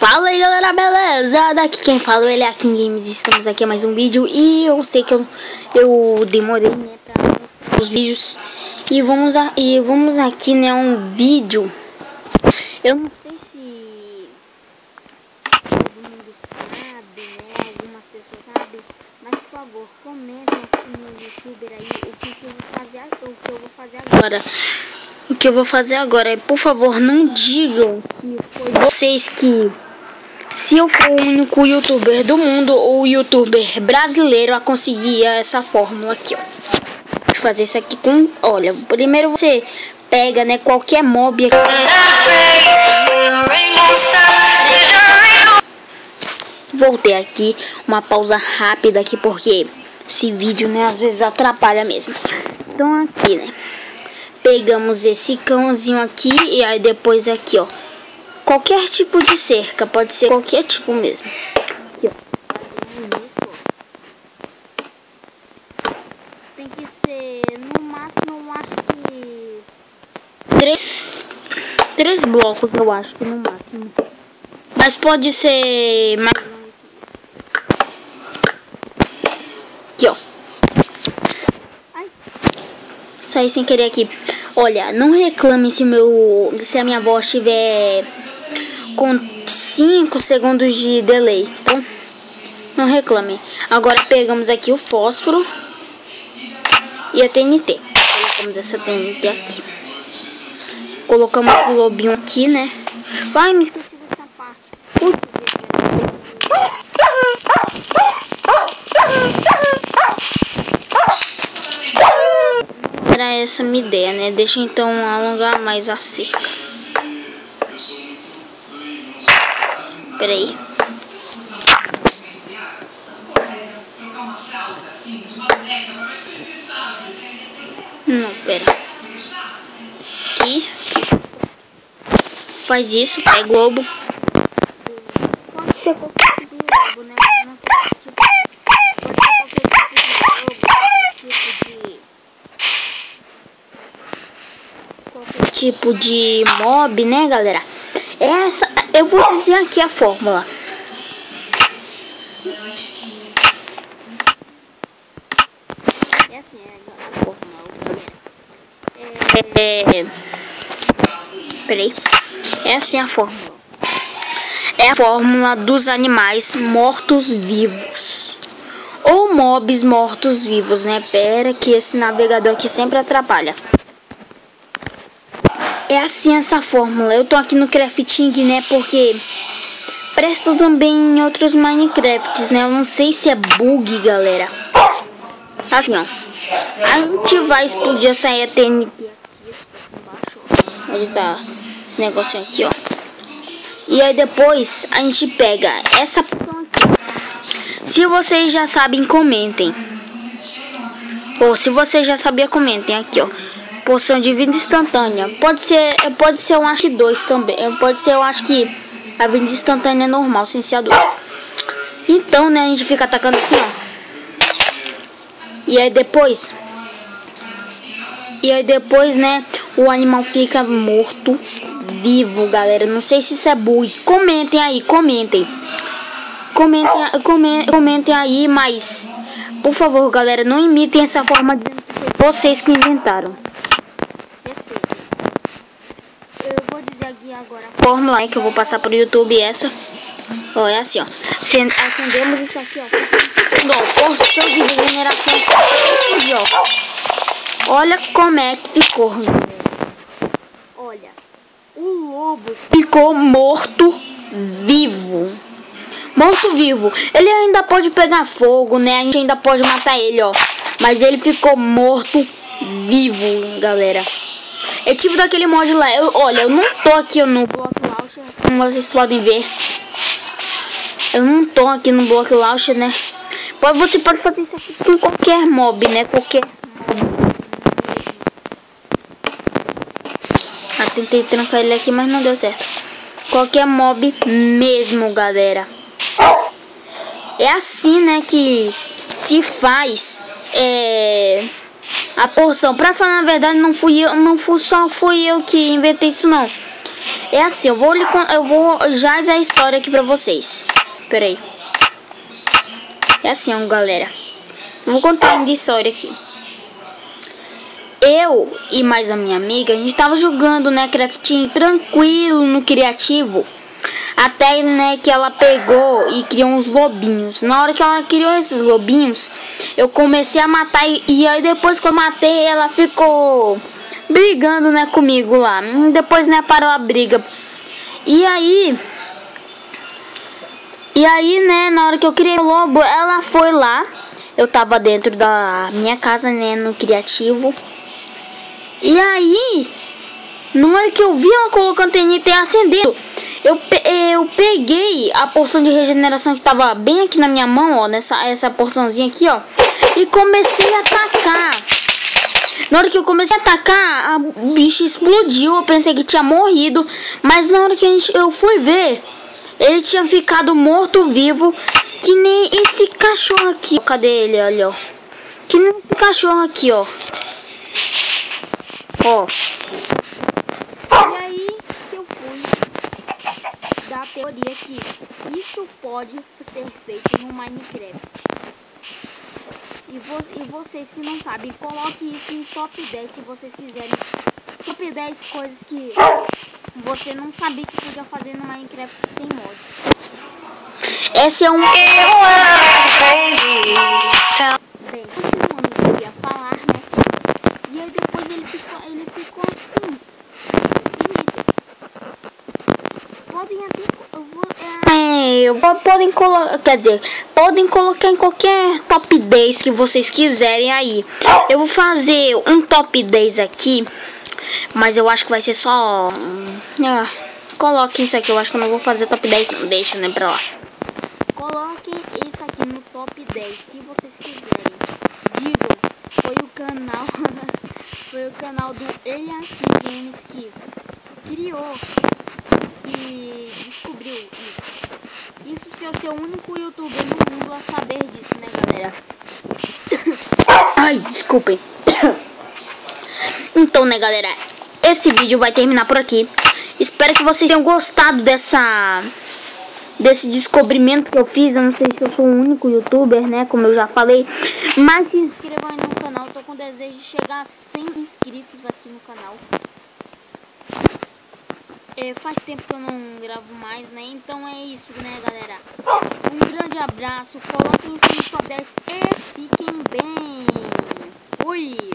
Fala aí galera, beleza? Daqui quem fala ele é a King Games. Estamos aqui a mais um vídeo. E eu sei que eu demorei, né, pra mostrar os vídeos. E vamos aqui, né, um vídeo. Eu não sei se todo mundo sabe, né, algumas pessoas sabem. Mas por favor, comentem aqui no YouTuber aí o que eu vou fazer agora. O que eu vou fazer agora é, por favor, não digam que foi vocês que... Se eu for o único youtuber do mundo ou youtuber brasileiro a conseguir essa fórmula aqui, ó. Vou fazer isso aqui com... Olha, primeiro você pega, né, qualquer mob aqui. Voltei aqui, uma pausa rápida aqui, porque esse vídeo, né, às vezes atrapalha mesmo. Então aqui, né, pegamos esse cãozinho aqui e aí depois aqui, ó. Qualquer tipo de cerca, pode ser qualquer tipo mesmo. Aqui, ó. Tem que ser, no máximo, eu acho que... Três blocos, eu acho que no máximo. Mas pode ser mais... Aqui, ó. Ai. Saí sem querer aqui. Olha, não reclame se a minha voz estiver com 5 segundos de delay, então não reclame. Agora pegamos aqui o fósforo e a TNT. Colocamos essa TNT aqui. Colocamos o lobinho aqui, né? Ai, me esqueci dessa parte. Era essa a minha ideia, né? Deixa eu então alongar mais a cerca. Peraí. Não, pera. Aqui. Faz isso, pega o globo. Pode ser qualquer tipo de globo, né? Qualquer tipo de mob, né, galera? Essa, eu vou dizer aqui a fórmula. É assim, a fórmula. Peraí. É assim a fórmula. É a fórmula dos animais mortos-vivos. Ou mobs mortos-vivos, né? Pera que esse navegador aqui sempre atrapalha. É assim essa fórmula. Eu tô aqui no crafting, né? Porque presta também em outros Minecrafts, né? Eu não sei se é bug, galera. Assim, ó. A gente vai explodir essa TNT aqui. Onde tá esse negocinho aqui, ó. E aí depois a gente pega essa poção aqui. Se vocês já sabem, comentem. Ou se vocês já sabiam, comentem aqui, ó. Poção de vida instantânea. Pode ser, eu acho que 2 também. Pode ser, eu acho que a vida instantânea é normal, sem ser a 2. Então, né, a gente fica atacando assim, ó. E aí depois, né, o animal fica morto vivo, galera. Não sei se isso é bug. Comentem aí, comentem aí, mas por favor, galera, não imitem essa forma dizendo que foi vocês que inventaram. Eu vou dizer aqui agora a fórmula aí que eu vou passar pro YouTube. Essa, ó, é assim, ó. Acendemos isso aqui, ó. Porção de regeneração. Aqui, ó. Olha como é que ficou. Olha, o lobo ficou morto vivo. Morto vivo. Ele ainda pode pegar fogo, né? A gente ainda pode matar ele, ó. Mas ele ficou morto vivo, galera. É tipo daquele mod lá. Olha, eu não tô aqui no Block Launcher, como vocês podem ver. Eu não tô aqui no Block Launcher, né? Você pode fazer isso aqui com qualquer mob, né? Qualquer mob. Tentei trancar ele aqui, mas não deu certo. Qualquer mob mesmo, galera. É assim, né, que se faz a porção. Pra falar a verdade, só fui eu que inventei isso, não. É assim, eu vou já dizer a história aqui pra vocês. Pera aí. É assim, ó, galera. Eu vou contar uma história aqui. Eu e mais a minha amiga, a gente tava jogando, né, crafting tranquilo no criativo. Até, né, que ela pegou e criou uns lobinhos. Na hora que ela criou esses lobinhos, eu comecei a matar. E aí depois que eu matei, ela ficou brigando, né, comigo lá. Depois, né, parou a briga. E aí, né, na hora que eu criei o lobo, ela foi lá. Eu tava dentro da minha casa, né, no criativo. E aí, na hora que eu vi ela colocando TNT acendendo, eu peguei a porção de regeneração que tava bem aqui na minha mão, ó, essa porçãozinha aqui, ó, e comecei a atacar. Na hora que eu comecei a atacar, a bicha explodiu. Eu pensei que tinha morrido, mas na hora que eu fui ver, ele tinha ficado morto-vivo, que nem esse cachorro aqui. Cadê ele? Olha, ó. Que nem esse cachorro aqui, ó. Ó. E aí que eu fui da teoria que isso pode ser feito no Minecraft. E vocês que não sabem, coloque isso em top 10 se vocês quiserem. Top 10 coisas que você não sabia que podia fazer no Minecraft sem mod. Esse é um... Bem, continuando o que eu ia falar, né? E aí depois ele ficou assim. Podem colocar, quer dizer, podem colocar em qualquer top 10 que vocês quiserem aí. Eu vou fazer um top 10 aqui, mas eu acho que vai ser só... coloquem isso aqui, eu acho que eu não vou fazer top 10, não, deixa, né, pra lá. Coloquem isso aqui no top 10, se vocês quiserem. Digam, foi o canal, foi o canal do Elias Games que criou e descobriu isso. Isso se eu ser o único youtuber no mundo a saber disso, né, galera? Ai, desculpem. Então, né, galera, esse vídeo vai terminar por aqui. Espero que vocês tenham gostado desse descobrimento que eu fiz. Eu não sei se eu sou o único youtuber, né, como eu já falei. Mas se inscrevam aí no canal. Tô com desejo de chegar a 100 inscritos aqui no canal. Faz tempo que eu não gravo mais, né? Então é isso, né, galera? Um grande abraço, coloquem isso no top 10 e fiquem bem. Fui!